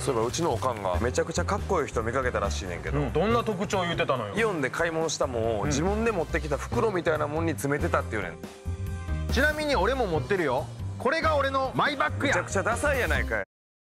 そういえばうちのおかんがめちゃくちゃかっこいい人見かけたらしいねんけど、 どんな特徴言うてたのよ。 イオンで買い物したもんを自分で持ってきた袋みたいなもんに詰めてたっていうねん。 ちなみに俺も持ってるよ。これが俺のマイバッグや。 めちゃくちゃダサいやないかい。